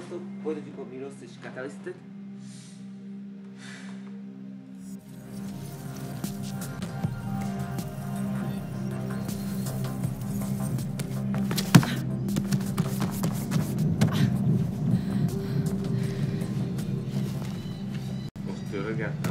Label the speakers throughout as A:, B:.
A: Sziasztok! Folytatjuk a Mirror's és Catalystet. Most törögettem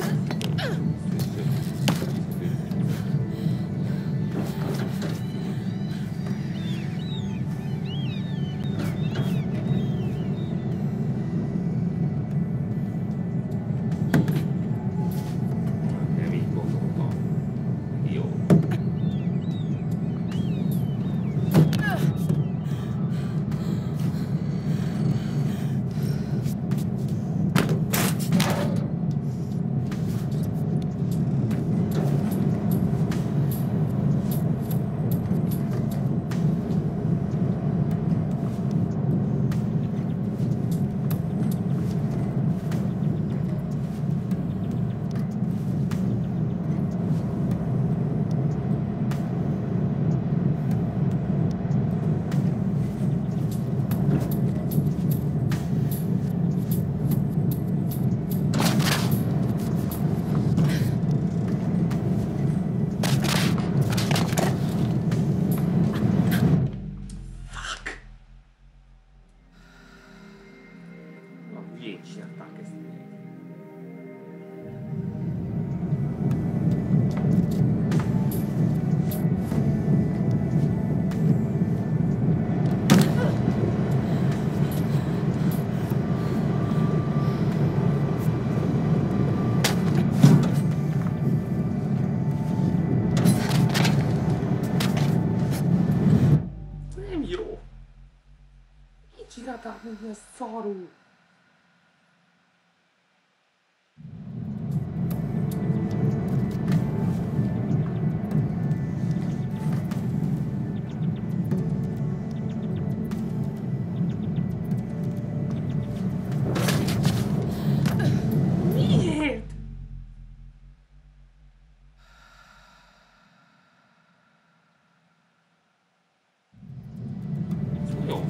B: Ez szarul! Miért?
A: Jó.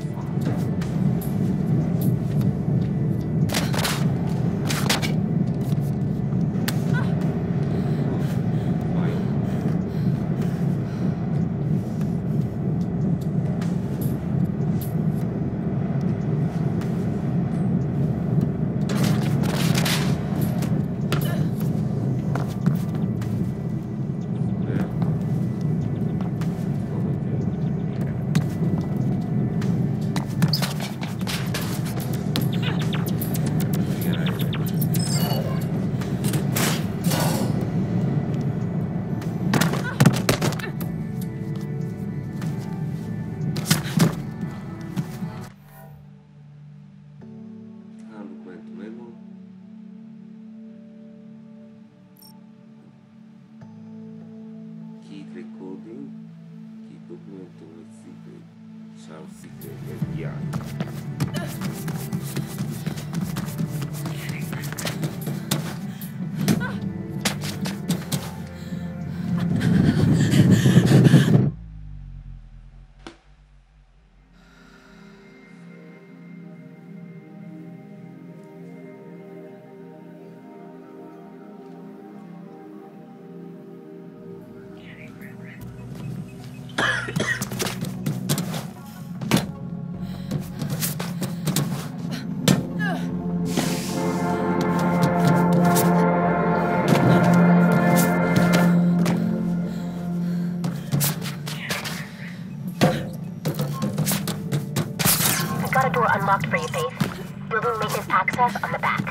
C: Unlocked for you, Faith. Building maintenance access on the back.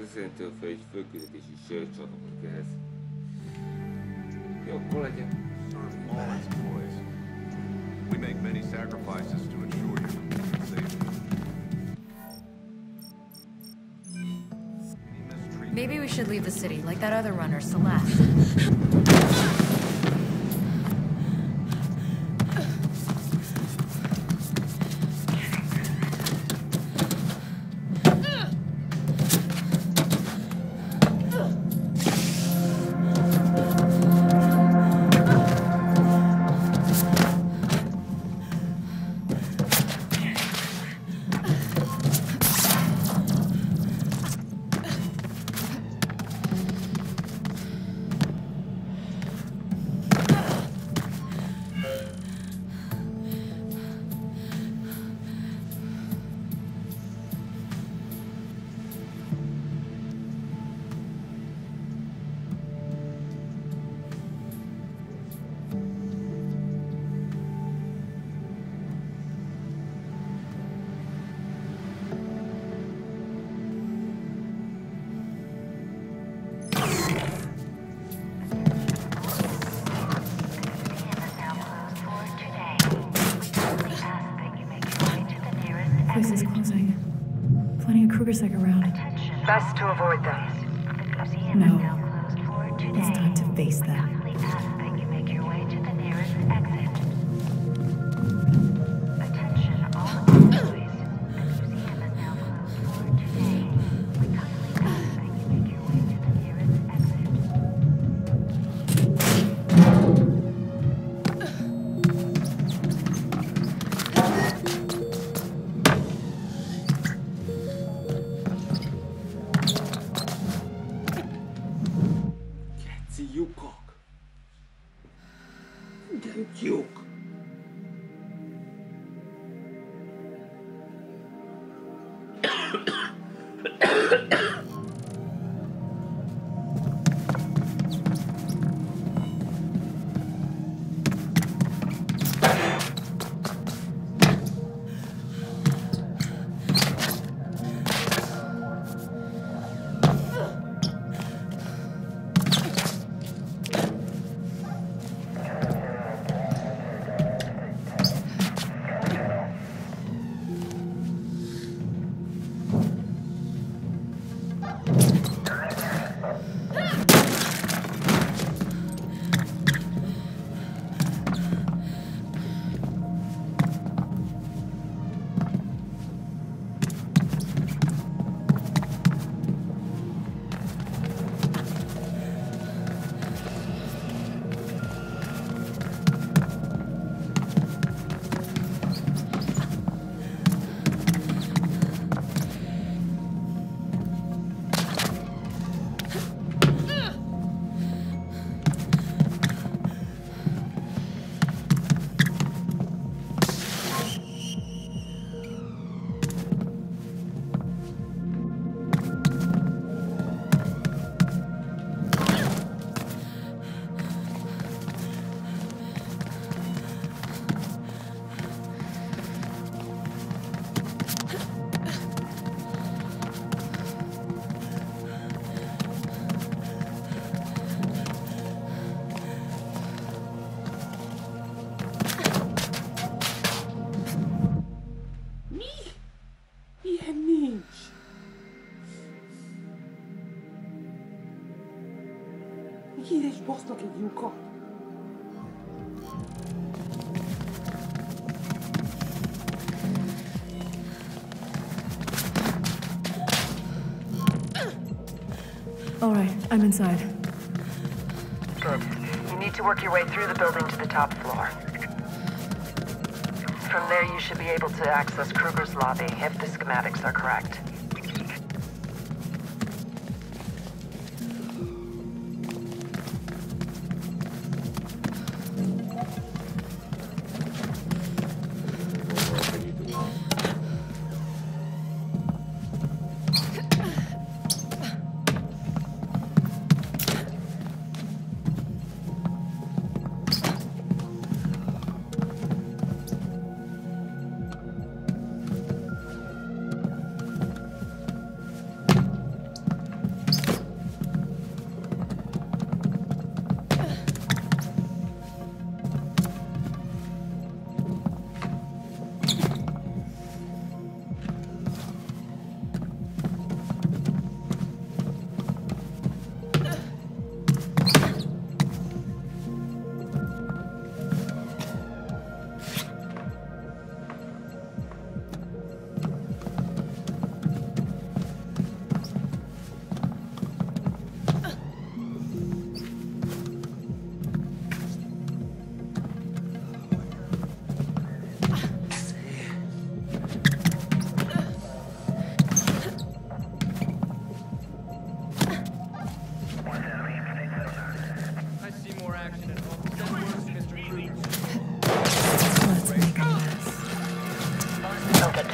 A: Szerintem fel egy fölküldetési sörcsarnoknak ehhez. Jó, akkor legyen.
B: Always, boys. We make many sacrifices to ensure your safety.
D: Maybe we should leave the city, like that other runner, Celeste.
E: Place is closing. Plenty of Kruger's-like around.
F: Best to avoid them.
E: No. It's time to face them.
A: Geci lyukak! De lyuk! Híres basznak egy lyukat!
E: All right, I'm inside.
F: Good. You need to work your way through the building to the top floor. From there, you should be able to access Kruger's lobby, if the schematics are correct.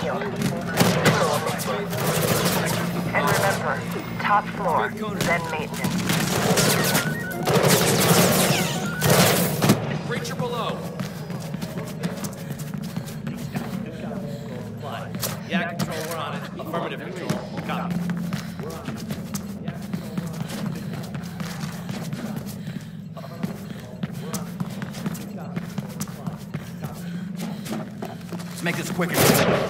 F: shield. And remember, top floor, then maintenance.
G: Breacher below. Yeah, control, we're on it. Affirmative control. Copy. Let's make this quicker.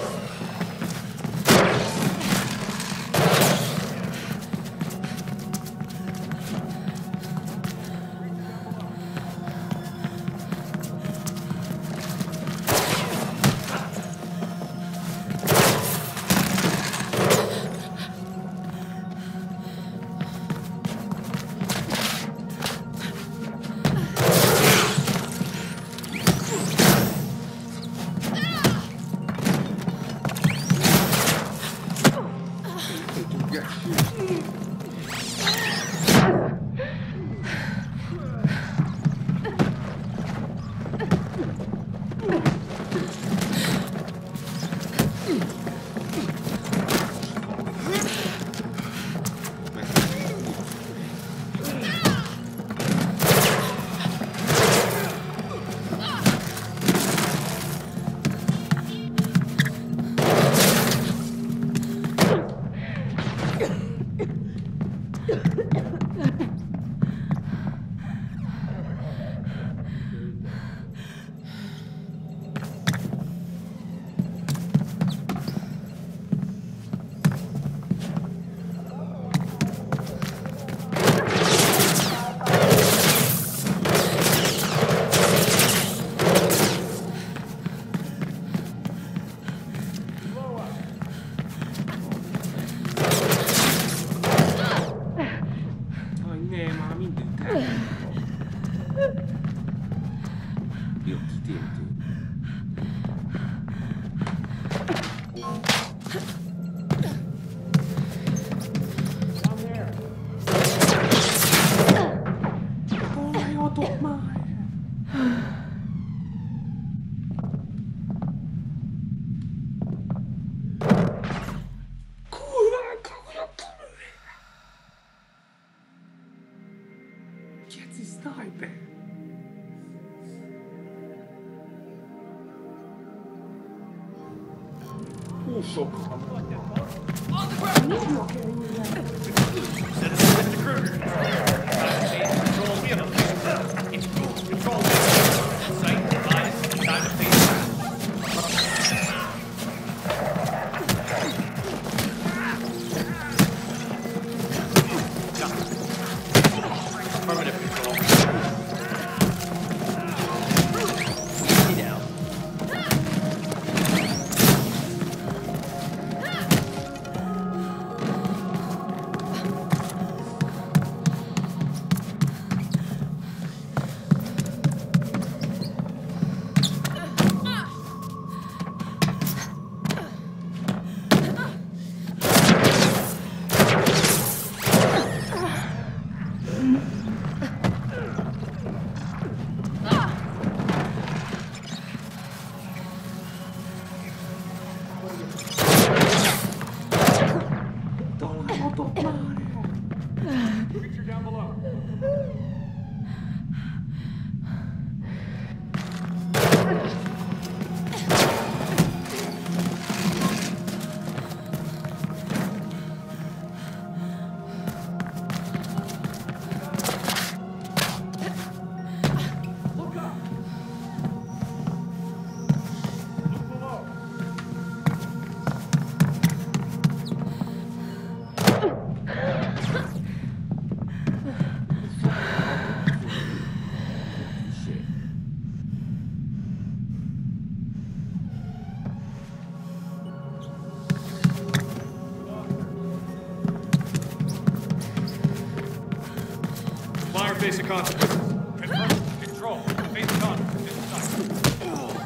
H: Basic consequences. Confirm. Control. Basic consequences inside.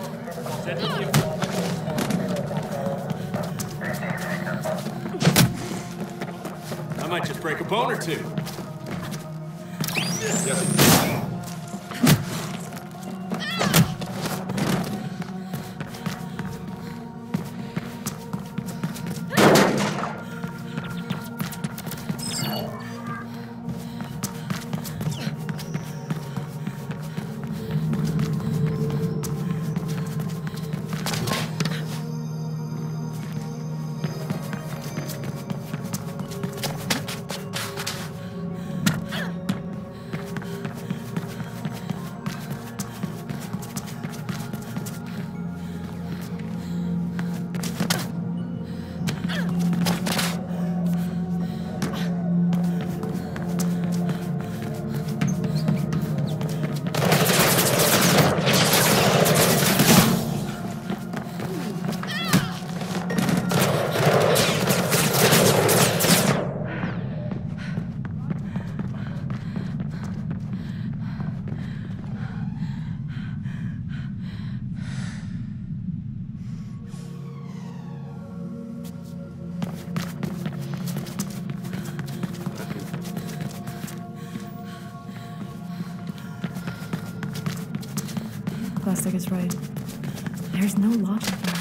H: Set the ship. I might just break a bone or two. Yes.
E: Kostok is right. There's no logic there.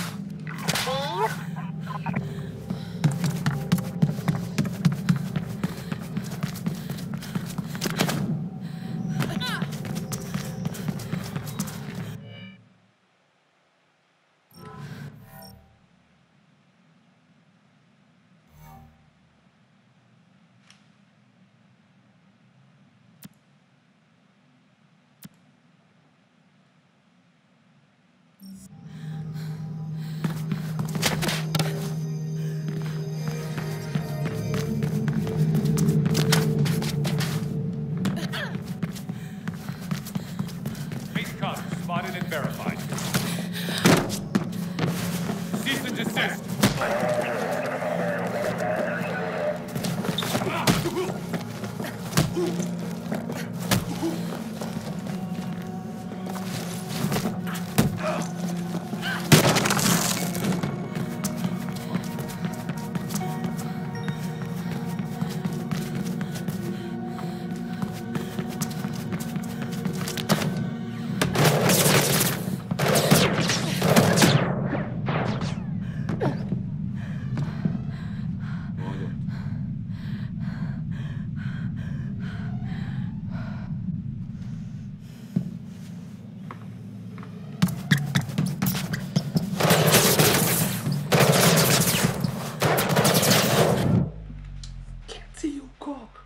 H: Base con spotted and verified. Cease and desist.
A: Can't see your cock.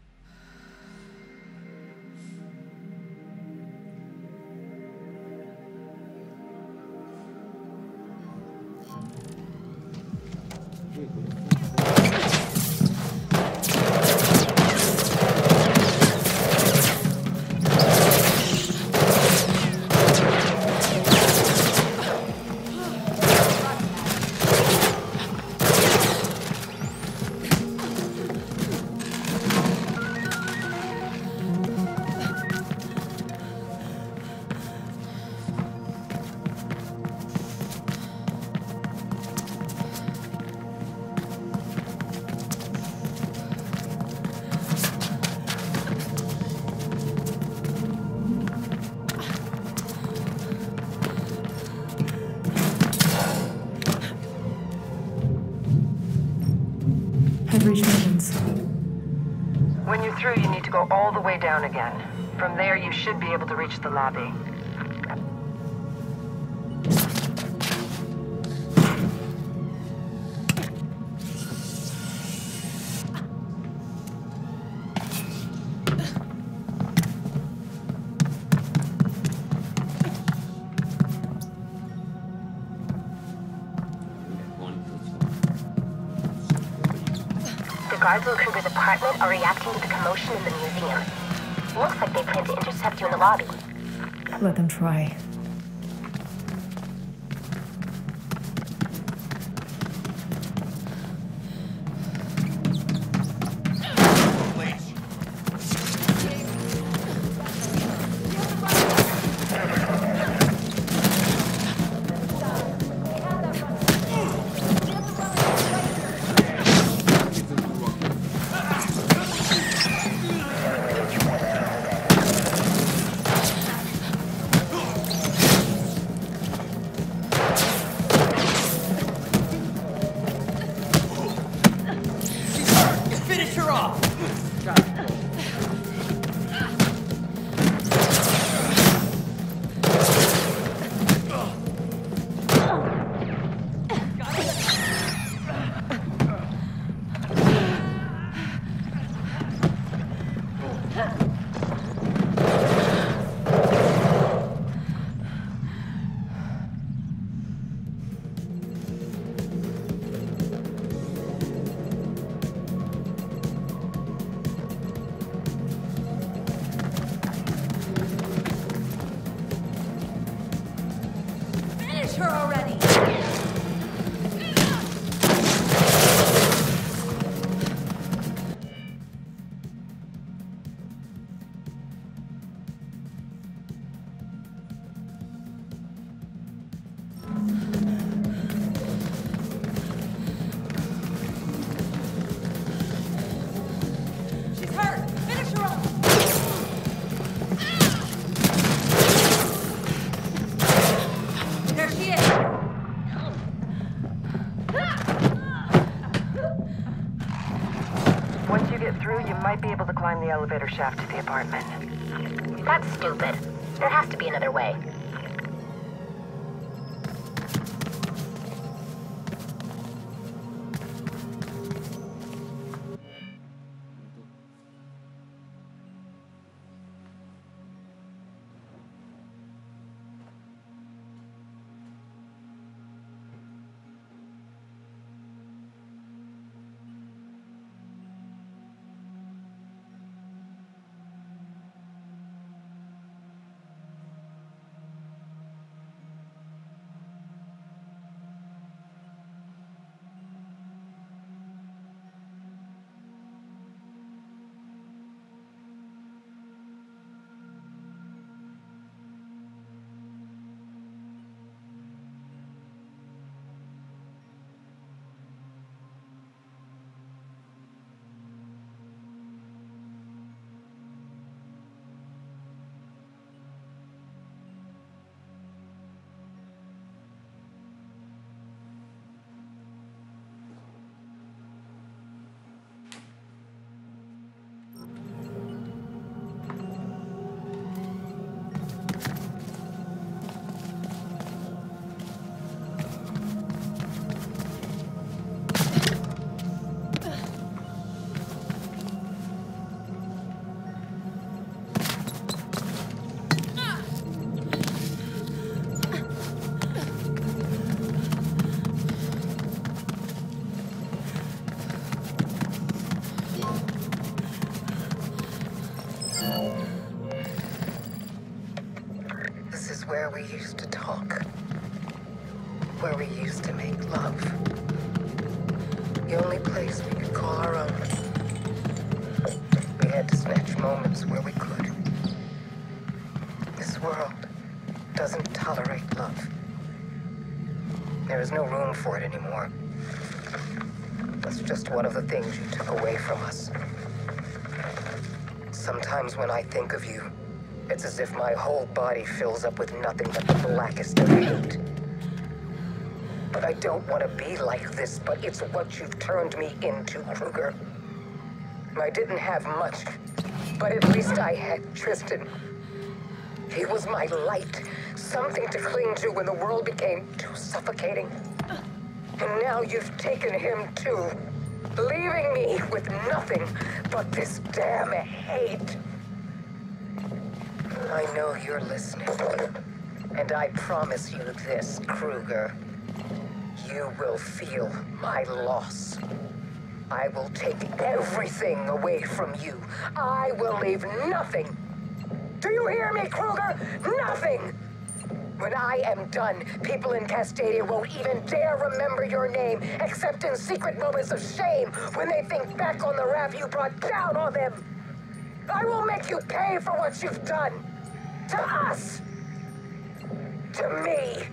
E: I've reached Evans.
F: When you're through, you need to go all the way down again. From there, you should be able to reach the lobby.
C: The guards in Kruger's apartment are reacting to the commotion in the museum. Looks like they plan to intercept you in the lobby.
E: Let them try.
F: you might be able to climb the elevator shaft to the apartment.
C: That's stupid. There has to be another way.
F: Where we used to talk. Where we used to make love. The only place we could call our own. We had to snatch moments where we could. This world doesn't tolerate love. There is no room for it anymore. That's just one of the things you took away from us. Sometimes when I think of you, it's as if my whole body fills up with nothing but the blackest of hate. But I don't want to be like this, but it's what you've turned me into, Kruger. I didn't have much, but at least I had Tristan. He was my light, something to cling to when the world became too suffocating. And now you've taken him too, leaving me with nothing but this damn hate. I know you're listening, and I promise you this, Kruger. You will feel my loss. I will take everything away from you. I will leave nothing. Do you hear me, Kruger? Nothing! When I am done, people in Castadia won't even dare remember your name, except in secret moments of shame when they think back on the wrath you brought down on them. I will make you pay for what you've done. To us. To me.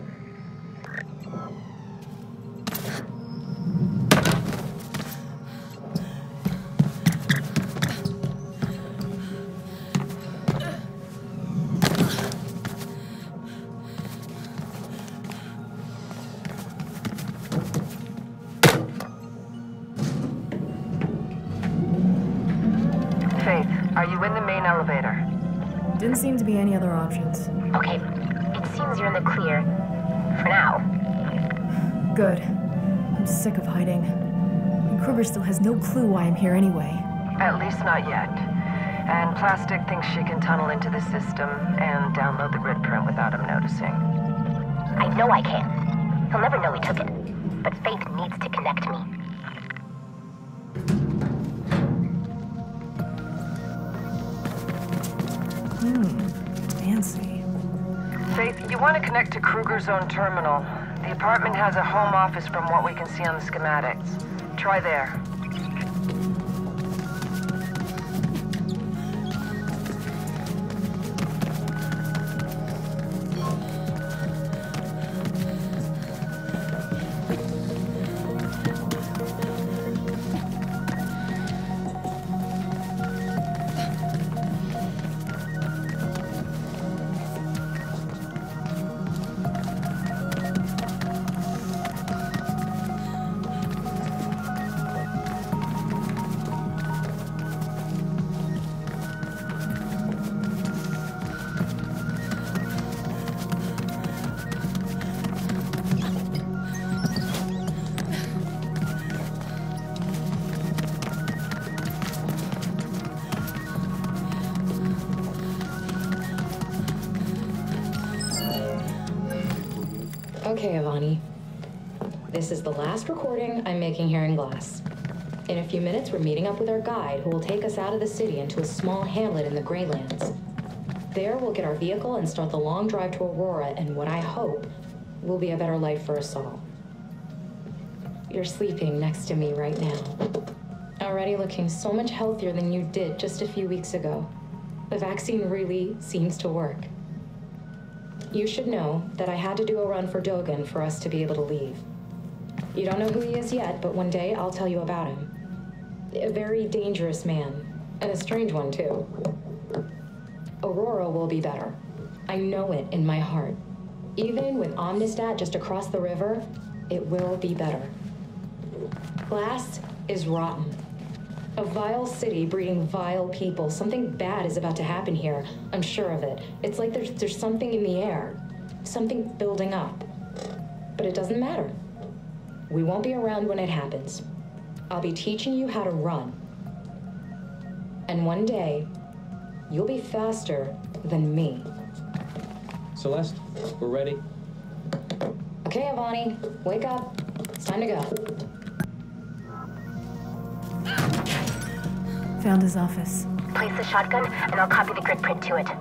F: Faith, are you in the main elevator?
E: Didn't seem to be any other options.
C: Okay, it seems you're in the clear. For now.
E: Good. I'm sick of hiding. And Kruger still has no clue why I'm here anyway.
F: At least not yet. And Plastic thinks she can tunnel into the system and download the grid print without him noticing.
C: I know I can. He'll never know we took it. But Faith needs to connect me.
E: Fancy.
F: Faith, you want to connect to Kruger's own terminal. The apartment has a home office from what we can see on the schematics. Try there.
I: Okay, Ivani. This is the last recording I'm making here in Glass. In a few minutes, we're meeting up with our guide, who will take us out of the city into a small hamlet in the Greylands. There, we'll get our vehicle and start the long drive to Aurora, and what I hope will be a better life for us all. You're sleeping next to me right now. Already looking so much healthier than you did just a few weeks ago. The vaccine really seems to work. You should know that I had to do a run for Dogen for us to be able to leave. You don't know who he is yet, but one day I'll tell you about him. A very dangerous man, and a strange one too. Aurora will be better. I know it in my heart. Even with Omnistat just across the river, it will be better. Glass is rotten. A vile city breeding vile people. Something bad is about to happen here. I'm sure of it. It's like there's something in the air. Something building up. But it doesn't matter. We won't be around when it happens. I'll be teaching you how to run. And one day, you'll be faster than me.
A: Celeste, we're ready.
I: Okay, Ivani, wake up. It's time to go.
E: Found his office.
C: Place the shotgun, and I'll copy the grid print to it.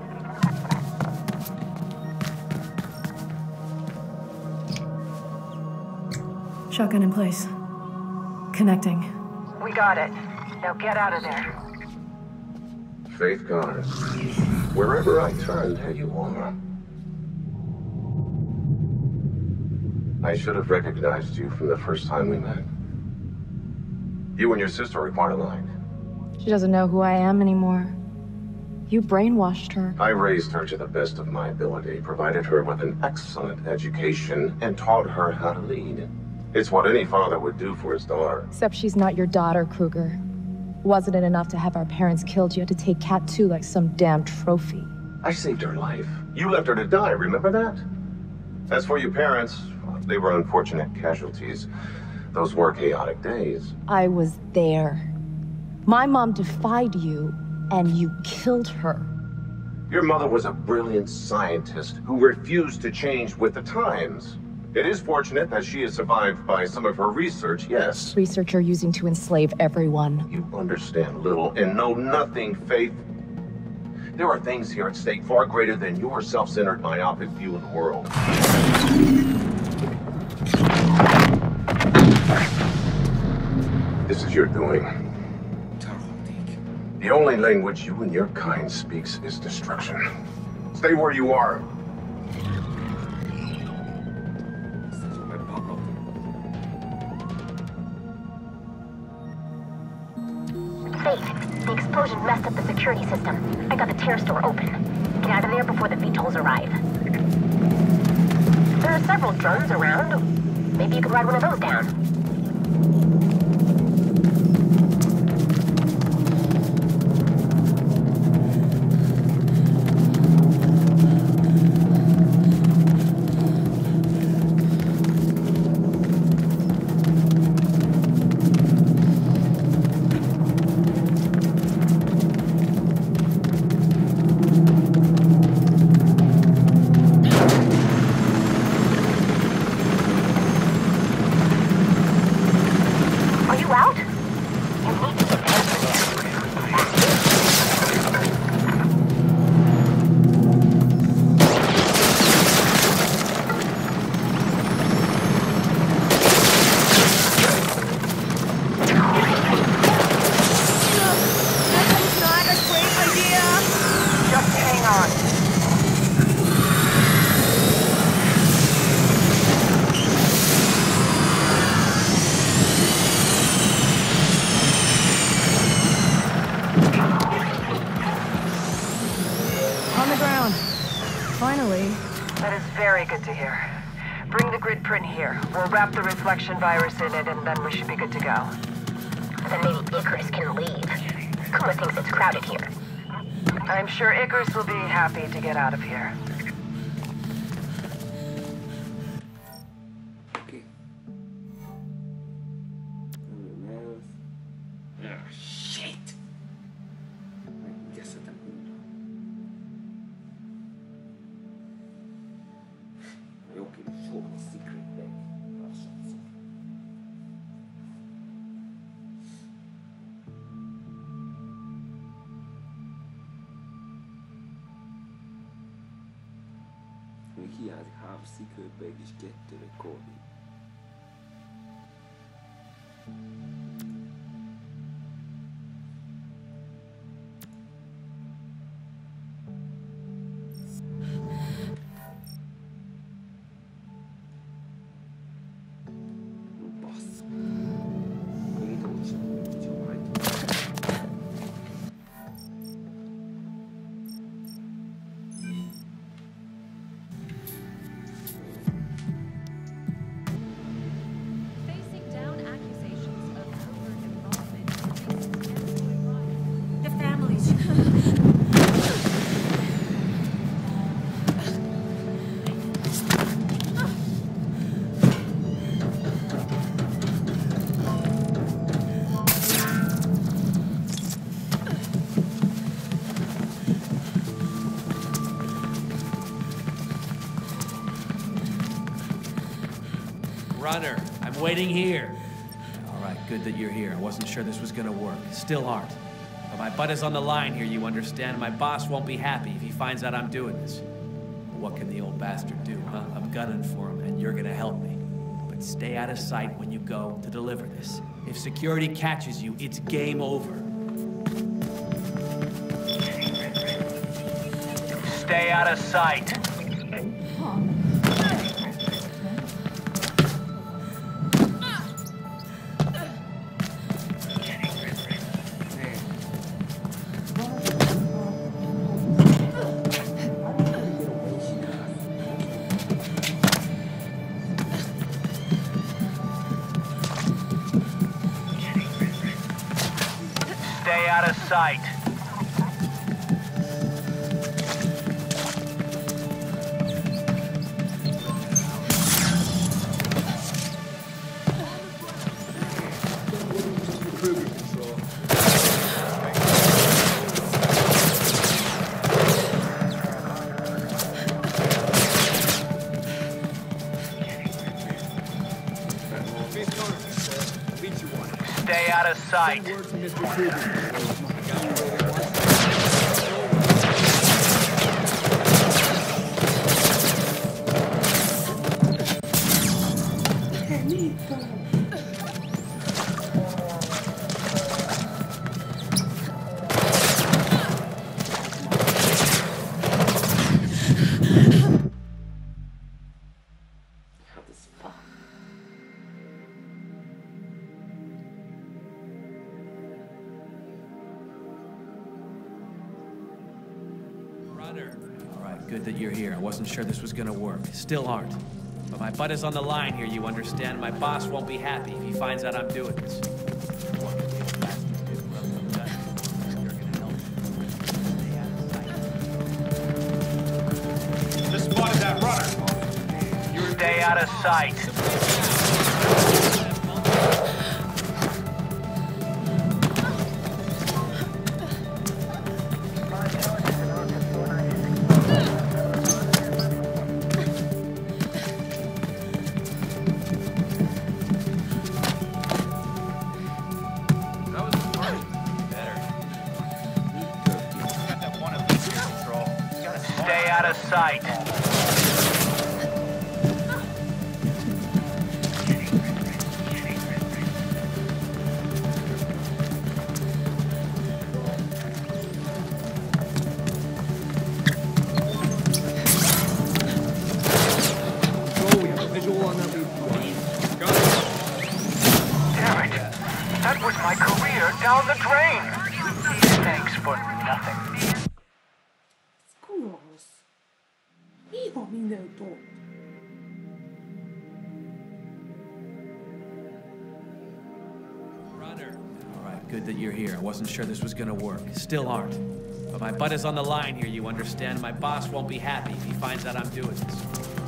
E: Shotgun in place. Connecting.
F: We got it. Now get out of there.
B: Faith Connors. Wherever I turned, there you are. I should have recognized you from the first time we met. You and your sister are quite alike.
J: She doesn't know who I am anymore. You brainwashed her.
B: I raised her to the best of my ability, provided her with an excellent education, and taught her how to lead. It's what any father would do for his daughter.
J: Except she's not your daughter, Kruger. Wasn't it enough to have our parents killed? You had to take Cat too like some damn trophy.
B: I saved her life. You left her to die, remember that? As for your parents, they were unfortunate casualties. Those were chaotic days.
J: I was there. My mom defied you, and you killed her.
B: Your mother was a brilliant scientist who refused to change with the times. It is fortunate that she is survived by some of her research, yes.
J: Research you're using to enslave everyone.
B: You understand little and know nothing, Faith. There are things here at stake far greater than your self-centered, myopic view of the world. This is your doing. The only language you and your kind speaks is destruction. Stay where you are.
C: Faith, the explosion messed up the security system. I got the terrace door open. Get out of there before the VTOLs arrive. There are several drones around. Maybe you could ride one of those down.
F: Good to hear. Bring the grid print here. We'll wrap the reflection virus in it, and then we should be good to go.
C: Then maybe Icarus can leave. Kuma thinks it's crowded here.
F: I'm sure Icarus will be happy to get out of here.
A: Okay. Oh, shit. Ya se está muriendo. Okay, show me secret.
K: hiányzik, hávszikőbe is gettőre korni.
G: Runner, I'm waiting here. All right, good that you're here. I wasn't sure this was gonna work. Still aren't. But my butt is on the line here, you understand? My boss won't be happy if he finds out I'm doing this. What can the old bastard do, huh? I'm gunning for him, and you're gonna help me. But stay out of sight when you go to deliver this. If security catches you, it's game over. Stay out of sight. Stay out of sight. Stay out of sight. All right, good that you're here. I wasn't sure this was gonna work. Still aren't. But my butt is on the line here, you understand? My boss won't be happy if he finds out I'm doing this.
H: This spotted that runner.
G: Stay out of sight. Stay out of sight. Damn it! That was my career down the drain! Thanks for nothing. All right, good that you're here. I wasn't sure this was gonna work. Still aren't. But my butt is on the line here, you understand? My boss won't be happy if he finds out I'm doing this.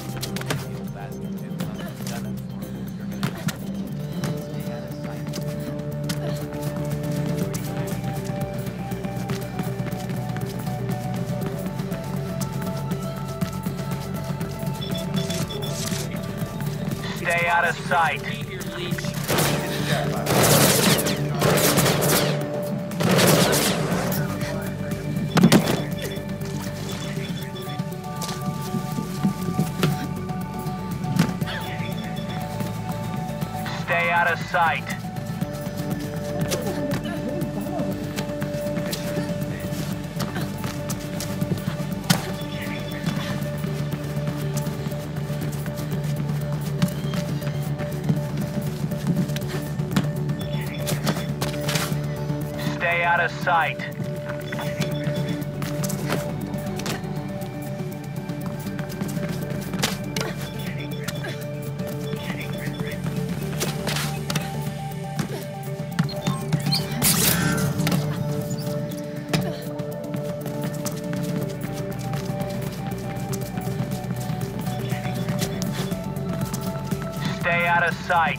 G: Stay out of sight. Stay out of sight. Stay out of sight. Stay out of sight.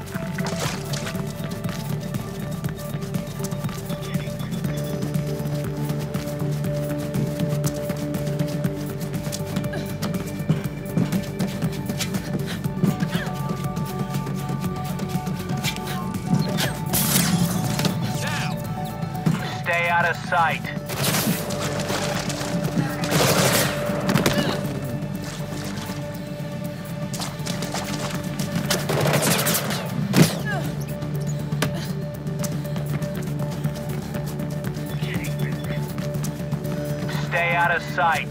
G: Stay out of sight. Stay out of sight.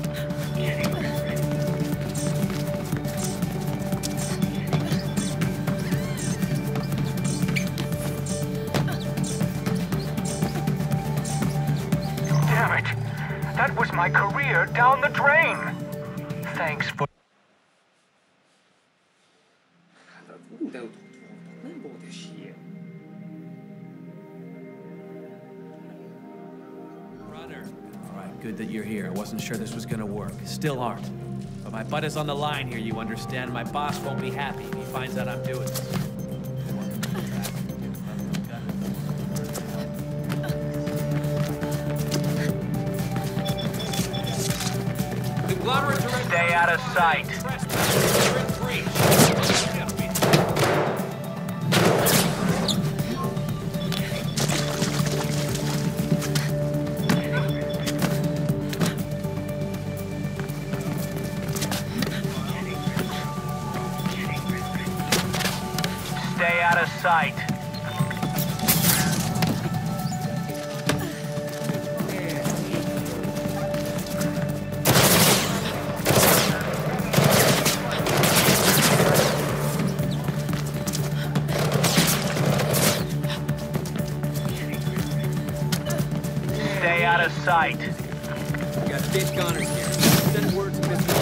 L: Damn it! That was my career down the drain! Thanks for...
G: Runner. All right, good that you're here. I wasn't sure this was gonna work. Still aren't. But my butt is on the line here, you understand? My boss won't be happy if he finds out I'm doing this.
L: Stay out of sight.
G: Stay out of sight. Stay out of sight.
K: We got State Connors here. Send word to Mr.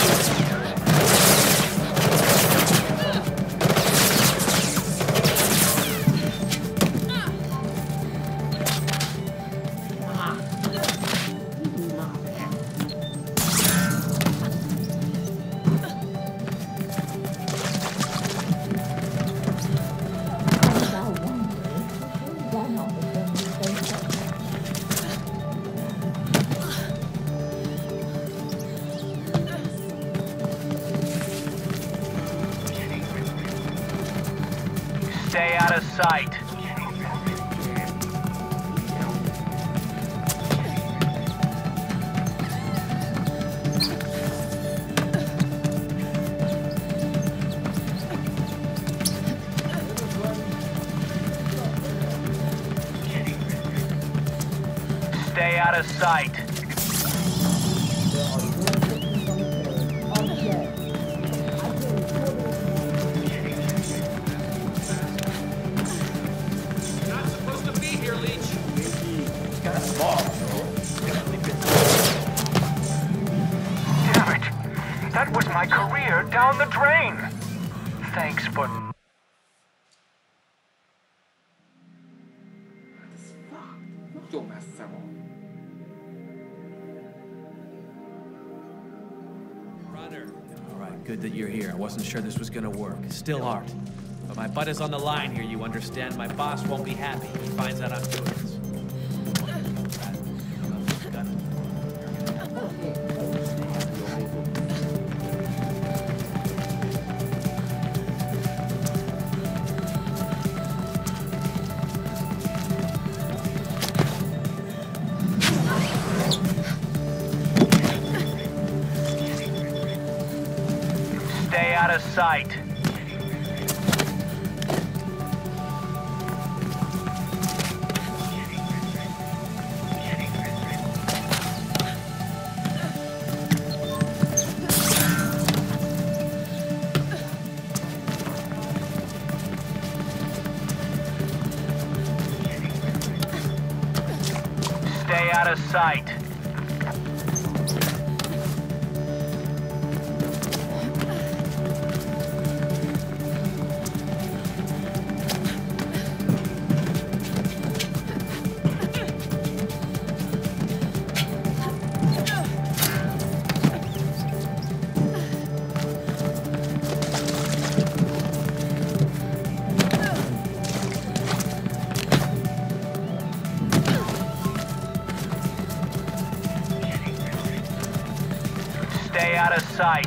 G: Stay out of sight. Stay out of sight.
L: Damn it! That was my career down the drain! Thanks for...
G: Runner. All right, good that you're here. I wasn't sure this was gonna work. Still aren't. But my butt is on the line here, you understand? My boss won't be happy if he finds out I'm doing this. Stay out of sight.
L: Stay out of sight. Stay out of sight.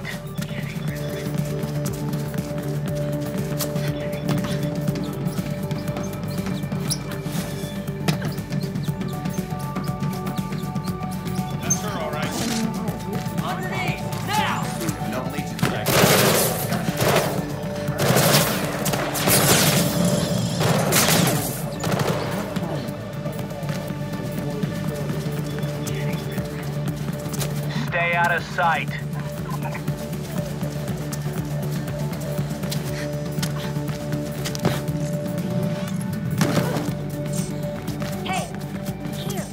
H: That's her, all right. Underneath! Now! No Legion back.
L: Stay out of sight.
D: Hey! Here!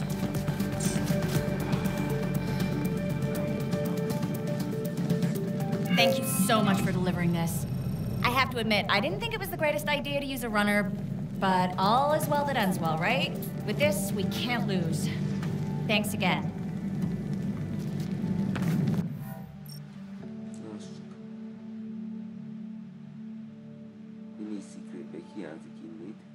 D: Thank you so much for delivering this. I have to admit, I didn't think it was the greatest idea to use a runner, but all is well that ends well, right? With this, we can't lose. Thanks again.
M: Any secret back here, the kid made.